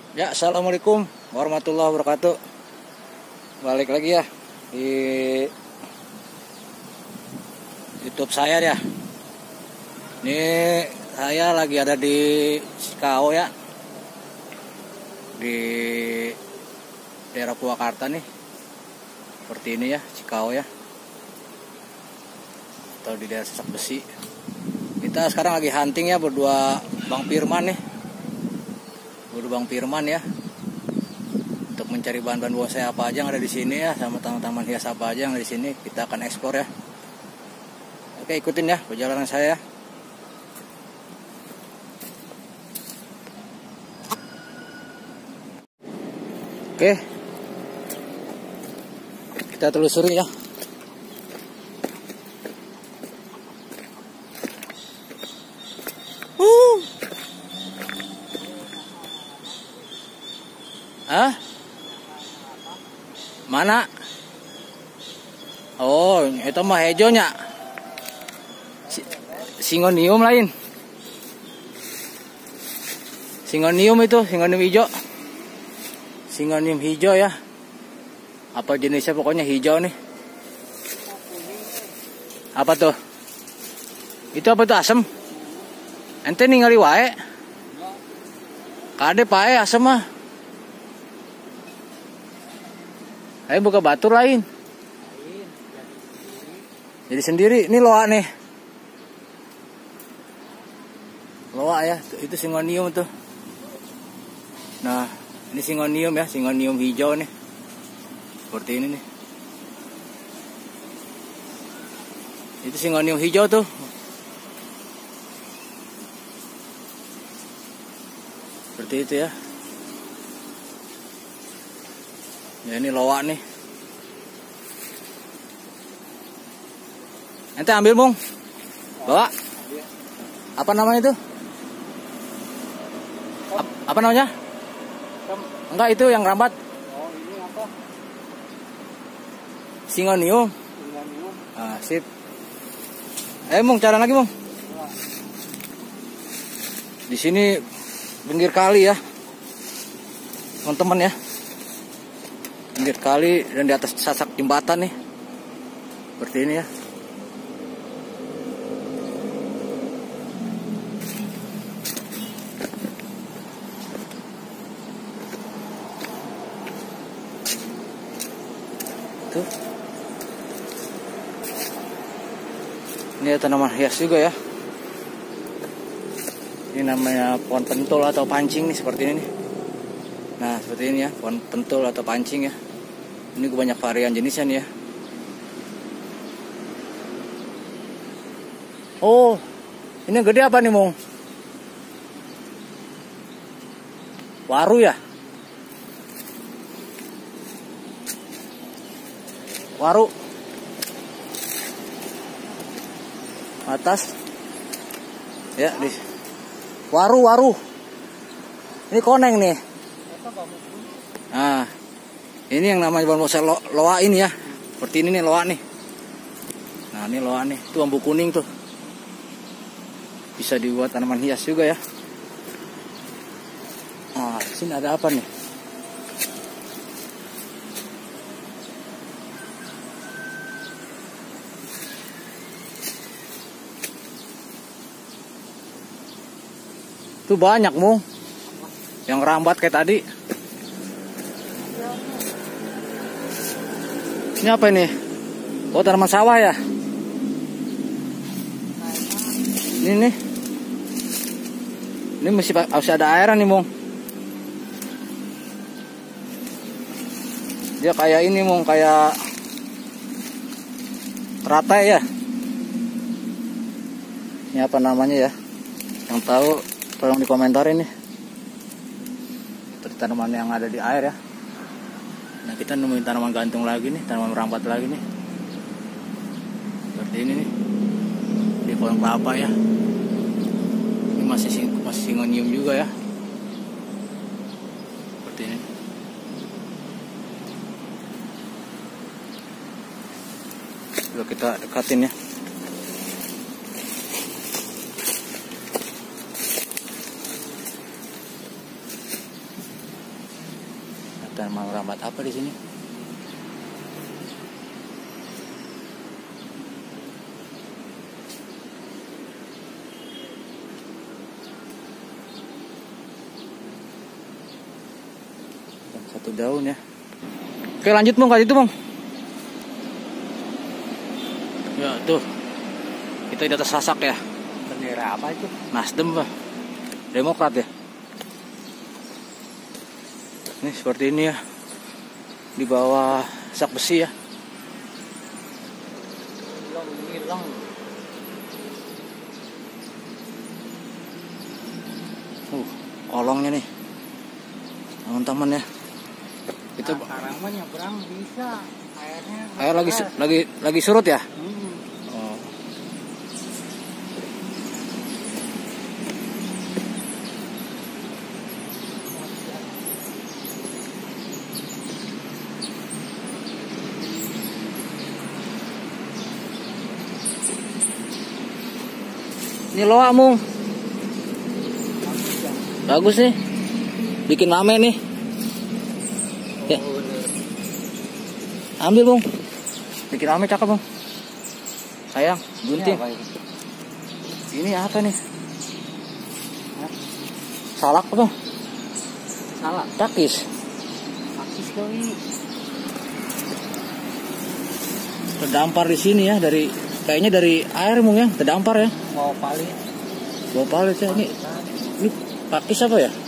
Ya, assalamualaikum warahmatullahi wabarakatuh. Balik lagi ya di YouTube saya ya. Ini saya lagi ada di Cikau ya, di daerah Purwakarta nih. Seperti ini ya, Cikau ya, atau di daerah Sasak Besi. Kita sekarang lagi hunting ya berdua Bang Firman nih. Bang Firman ya, untuk mencari bahan-bahan bonsai apa aja yang ada di sini ya, sama tanaman hias apa aja yang ada di sini. Kita akan ekspor ya. Oke, ikutin ya perjalanan saya. Oke, kita telusuri ya. Hah? Mana? Oh, itu mah hejonya. Singonium lain. Singonium itu, singonium hijau. Singonium hijau ya. Apa jenisnya, pokoknya hijau nih. Apa tuh? Itu apa tuh, asem? Ente ningali wae. Kade pae asem mah. Ayo buka batur lain. Jadi sendiri. Ini loa nih. Loa ya. Itu singonium tuh. Nah, ini singonium ya. Singonium hijau nih. Seperti ini nih. Itu singonium hijau tuh. Seperti itu ya. Ya, ini loa nih. Ente ambil Bung. Bawa. Apa namanya itu? Apa namanya? Enggak, itu yang rambat. Oh, ini apa? Singonium. Singonium. Ah, sip. Bung, cara lagi Bung. Di sini pinggir kali ya, teman-teman ya. Pinggir kali dan di atas sasak jembatan nih, seperti ini ya. Tuh, ini tanaman hias juga ya. Ini namanya pohon pentul atau pancing nih, seperti ini nih. Nah, seperti ini ya, pohon pentul atau pancing ya. Ini banyak varian jenisnya nih ya. Oh, ini yang gede apa nih Mung? Waru ya? Waru. Atas. Ya, di waru. Ini koneng nih. Nah, ini yang namanya bahan bonsai loa ini ya. Seperti ini nih loa nih. Nah, ini loa nih. Itu bambu kuning tuh. Bisa dibuat tanaman hias juga ya. Nah, di sini ada apa nih? Itu banyak Mung. Yang rambat kayak tadi. Ini apa ini? Oh, tanaman sawah ya? Ini nih. Ini masih ada airan nih Mung. Dia kayak ini Mung, kayak teratai ya. Ini apa namanya ya? Yang tahu tolong dikomentarin nih. Tanaman yang ada di air ya. Nah, kita nemuin tanaman gantung lagi nih, tanaman merambat lagi nih. Seperti ini nih. Di pohon kelapa ya. Ini masih singonium juga ya. Seperti ini. Coba kita dekatin ya. tanaman merambat apa di sini? Satu daun ya. Oke, lanjut Bang, kali itu Bang. Ya tuh, kita di atas Sasak ya. Bendera apa itu? Nasdem Pak, Demokrat ya. Ini seperti ini ya, di bawah sak besi ya. Hilang. Kolongnya nih, teman-teman ya. Itu sekarang mah nyebrang bisa, air lagi surut ya. Oh. Ini loa Mung, bagus nih, bikin rame nih. Ya. Ambil Bung, bikin rame cakep Bung. Sayang, gunting. Ini apa nih? Salak apa? Salak. Pakis. Pakis kali. Terdampar di sini ya, kayaknya dari air Mung ya, terdampar ya. Mau palit. Bawa palit ya ini pakis apa ya?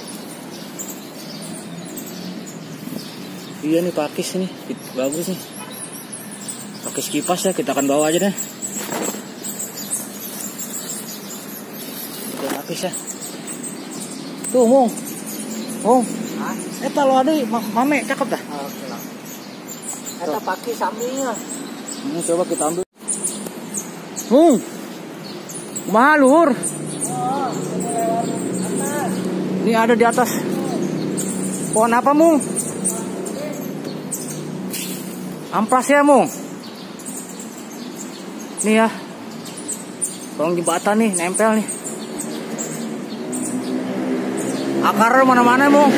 Iya nih pakis nih, bagus nih. Pakis kipas ya, kita akan bawa aja deh. Udah pakis ya. Tuh Mung, lo ada mame cakep dah. Oke lah. Kita pakis sambilnya. Ini coba kita ambil. Mung, kumaha luhur? Ini ada di atas. Pohon apa Mung? Amplas ya Mung. Nih ya, kolong jembatan nih, nempel nih. Akar mana-mana Mung.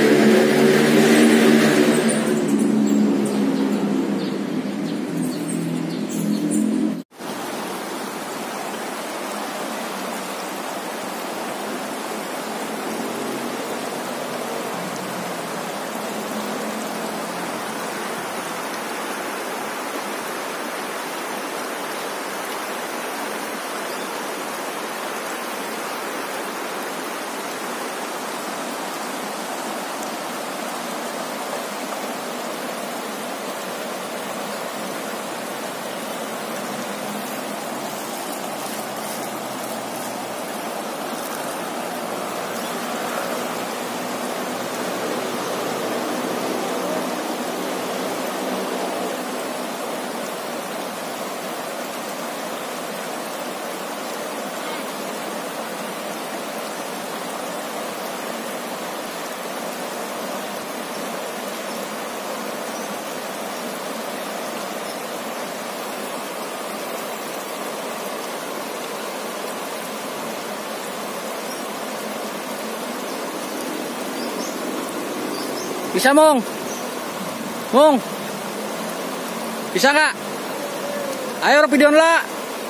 Bisa Mung? Mung? Bisa nggak? Ayo videoin lah.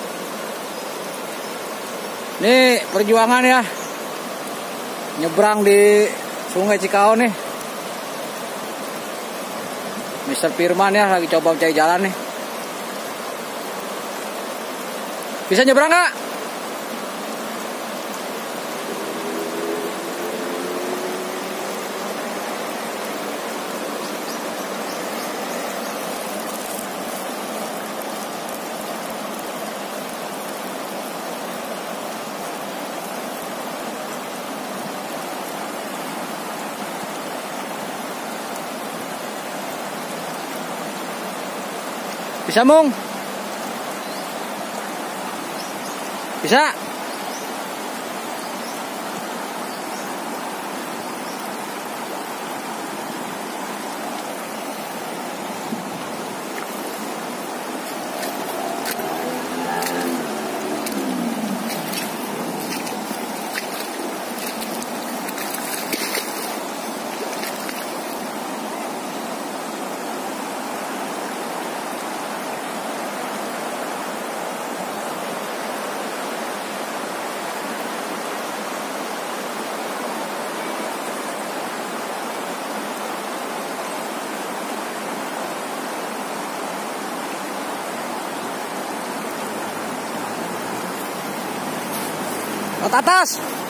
Nih perjuangan ya. Nyebrang di Sungai Cikau nih. Mr. Firman ya lagi coba cari jalan nih. Bisa nyebrang nggak? Bisa Mung? Bisa? Laut atas.